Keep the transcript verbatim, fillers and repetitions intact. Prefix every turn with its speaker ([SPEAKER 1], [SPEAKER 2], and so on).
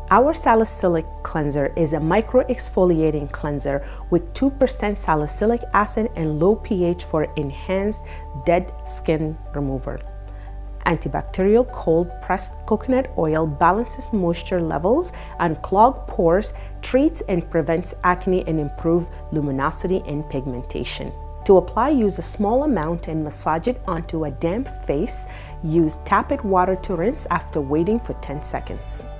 [SPEAKER 1] Our Salicylic cleanser is a micro-exfoliating cleanser with two percent salicylic acid and low pH for enhanced dead skin removal. Antibacterial cold-pressed coconut oil balances moisture levels and clogged pores, treats and prevents acne, and improves luminosity and pigmentation. To apply, use a small amount and massage it onto a damp face. Use tepid water to rinse after waiting for ten seconds.